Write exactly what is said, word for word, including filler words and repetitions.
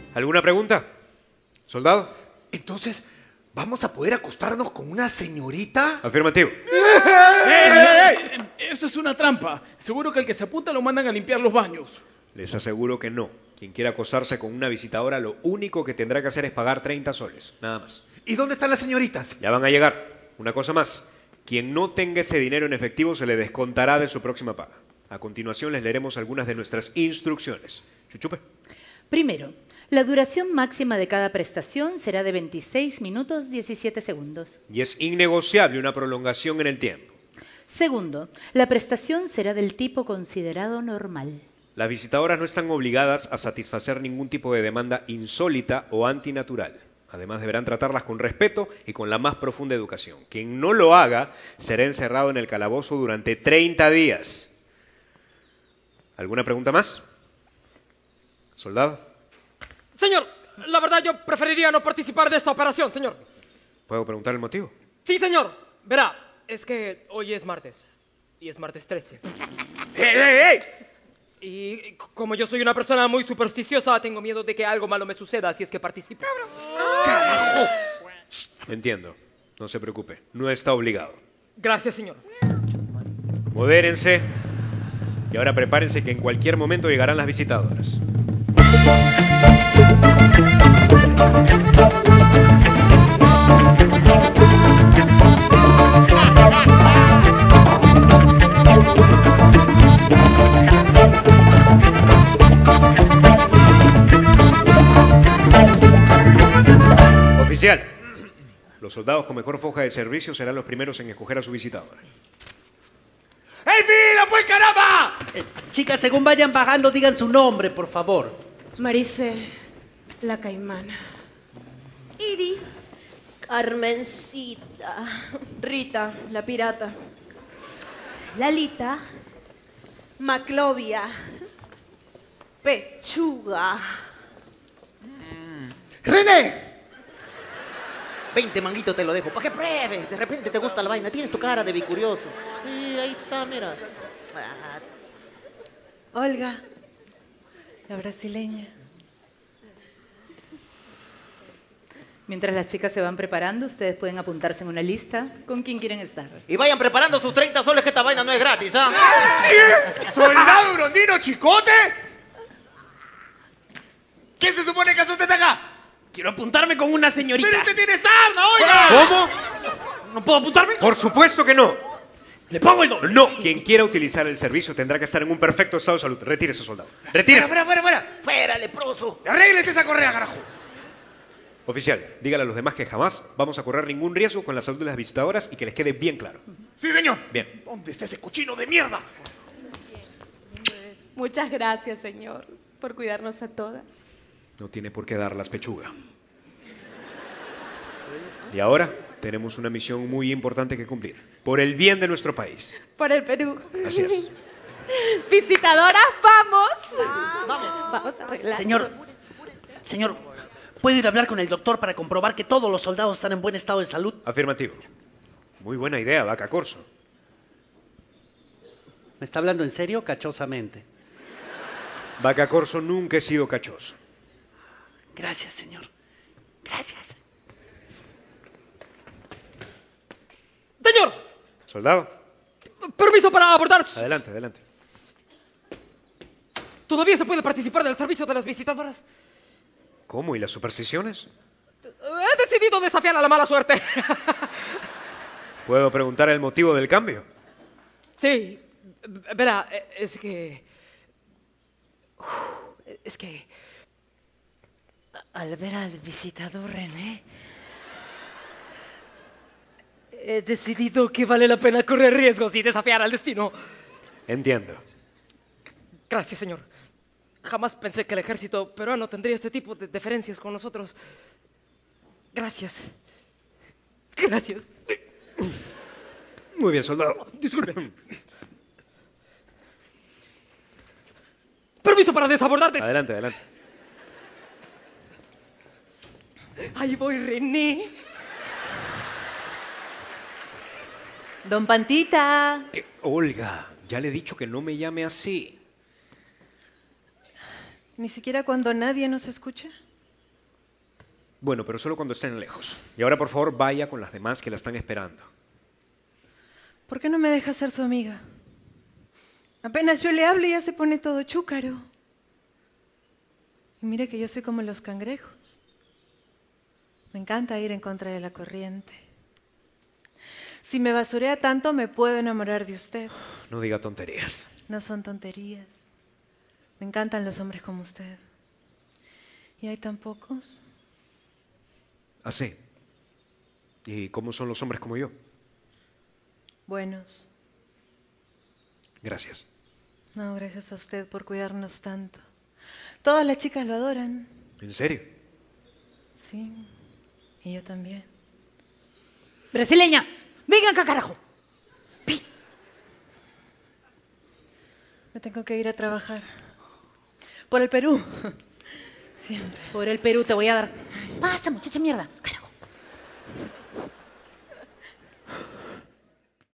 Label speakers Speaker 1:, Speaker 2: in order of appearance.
Speaker 1: ¿Alguna pregunta? ¿Soldado?
Speaker 2: Entonces, ¿vamos a poder acostarnos con una señorita?
Speaker 1: Afirmativo.
Speaker 3: ¡Eh, eh, eh! Esto es una trampa. Seguro que el que se apunta lo mandan a limpiar los baños.
Speaker 1: Les aseguro que no. Quien quiera acostarse con una visitadora, lo único que tendrá que hacer es pagar treinta soles. Nada más.
Speaker 2: ¿Y dónde están las señoritas?
Speaker 1: Ya van a llegar. Una cosa más. Quien no tenga ese dinero en efectivo se le descontará de su próxima paga. A continuación les leeremos algunas de nuestras instrucciones. Chuchupe.
Speaker 4: Primero, la duración máxima de cada prestación será de veintiséis minutos diecisiete segundos.
Speaker 1: Y es innegociable una prolongación en el tiempo.
Speaker 4: Segundo, la prestación será del tipo considerado normal.
Speaker 1: Las visitadoras no están obligadas a satisfacer ningún tipo de demanda insólita o antinatural. Además, deberán tratarlas con respeto y con la más profunda educación. Quien no lo haga será encerrado en el calabozo durante treinta días. ¿Alguna pregunta más? ¿Soldado?
Speaker 5: Señor, la verdad yo preferiría no participar de esta operación, señor.
Speaker 1: ¿Puedo preguntar el motivo?
Speaker 5: Sí, señor. Verá, es que hoy es martes. Y es martes trece.
Speaker 2: ¡Ey, ey, ey!
Speaker 5: Y como yo soy una persona muy supersticiosa, tengo miedo de que algo malo me suceda si es que participo.
Speaker 2: ¡Carajo!
Speaker 1: Entiendo. No se preocupe. No está obligado.
Speaker 5: Gracias, señor.
Speaker 1: Modérense. Y ahora prepárense que en cualquier momento llegarán las visitadoras. Oficial, los soldados con mejor foja de servicio serán los primeros en escoger a su visitadora.
Speaker 2: ¡Ey, mira, pues, caramba!
Speaker 6: Eh, chicas, según vayan bajando, digan su nombre, por favor.
Speaker 7: Maricel, la caimana.
Speaker 8: Iri. Carmencita.
Speaker 7: Rita, la pirata.
Speaker 8: Lalita.
Speaker 7: Maclovia.
Speaker 8: Pechuga.
Speaker 2: ¡René!
Speaker 9: veinte manguitos te lo dejo, para que pruebes. De repente te gusta la vaina. Tienes tu cara de bicurioso. Sí, ahí está, mira. Ah.
Speaker 7: Olga, la brasileña.
Speaker 4: Mientras las chicas se van preparando, ustedes pueden apuntarse en una lista con quién quieren estar.
Speaker 9: Y vayan preparando sus treinta soles, que esta vaina no es gratis, ¿ah?
Speaker 2: ¿Soldado Grondino Chicote? ¿Quién se supone que hace usted acá?
Speaker 5: Quiero apuntarme con una señorita.
Speaker 2: ¡Pero usted tiene sarna, oiga!
Speaker 1: ¿Cómo?
Speaker 5: ¿No puedo apuntarme?
Speaker 1: Por supuesto que no.
Speaker 5: Le pongo el doble.
Speaker 1: No, quien quiera utilizar el servicio tendrá que estar en un perfecto estado de salud. Retírese, soldado. Retírese.
Speaker 2: ¡Fuera, fuera, fuera! ¡Fuera,
Speaker 9: ¡Fuera, leproso!
Speaker 2: ¡Arréglese esa correa, carajo!
Speaker 1: Oficial, dígale a los demás que jamás vamos a correr ningún riesgo con la salud de las visitadoras y que les quede bien claro.
Speaker 2: Sí, señor.
Speaker 1: Bien.
Speaker 2: ¿Dónde está ese cochino de mierda?
Speaker 7: Muchas gracias, señor, por cuidarnos a todas.
Speaker 1: No tiene por qué dar las pechugas. Y ahora tenemos una misión muy importante que cumplir. Por el bien de nuestro país.
Speaker 7: Por el Perú.
Speaker 1: Así es.
Speaker 7: Visitadoras, vamos.
Speaker 9: Vamos.
Speaker 7: Vamos a arreglar.
Speaker 6: Señor, señor, ¿puedo ir a hablar con el doctor para comprobar que todos los soldados están en buen estado de salud?
Speaker 1: Afirmativo. Muy buena idea, Vaca Corso.
Speaker 6: ¿Me está hablando en serio o cachosamente?
Speaker 1: Vaca Corso nunca he sido cachoso.
Speaker 6: Gracias, señor. Gracias.
Speaker 5: Señor,
Speaker 1: ¿Soldado?
Speaker 5: permiso para abordar.
Speaker 1: Adelante, adelante.
Speaker 5: ¿Todavía se puede participar del servicio de las visitadoras?
Speaker 1: ¿Cómo? ¿Y las supersticiones?
Speaker 5: He decidido desafiar a la mala suerte.
Speaker 1: ¿Puedo preguntar el motivo del cambio?
Speaker 5: Sí, verá, es que... Es que...
Speaker 10: Al ver al visitador René, he decidido
Speaker 5: que vale la pena correr riesgos y desafiar al destino.
Speaker 1: Entiendo.
Speaker 5: Gracias, señor. Jamás pensé que el ejército peruano tendría este tipo de deferencias con nosotros. Gracias. Gracias.
Speaker 1: Muy bien, soldado.
Speaker 5: Disculpe. Permiso para desabordarte.
Speaker 1: Adelante, adelante.
Speaker 5: Ahí voy, René.
Speaker 10: Don Pantita.
Speaker 1: ¿Qué? Olga, ya le he dicho que no me llame así.
Speaker 7: Ni siquiera cuando nadie nos escucha.
Speaker 1: Bueno, pero solo cuando estén lejos. Y ahora, por favor, vaya con las demás que la están esperando.
Speaker 7: ¿Por qué no me deja ser su amiga? Apenas yo le hablo y ya se pone todo chúcaro. Y mire que yo soy como los cangrejos. Me encanta ir en contra de la corriente. Si me basurea tanto, me puedo enamorar de usted.
Speaker 1: No diga tonterías.
Speaker 7: No son tonterías. Me encantan los hombres como usted. ¿Y hay tan pocos?
Speaker 1: Así. ¿Y cómo son los hombres como yo?
Speaker 7: Buenos.
Speaker 1: Gracias.
Speaker 7: No, gracias a usted por cuidarnos tanto. Todas las chicas lo adoran.
Speaker 1: ¿En serio?
Speaker 7: Sí. Y yo también.
Speaker 4: Brasileña, vengan acá, carajo.
Speaker 7: Me tengo que ir a trabajar. Por el Perú. Siempre.
Speaker 4: Por el Perú te voy a dar. Pasa, muchacha mierda.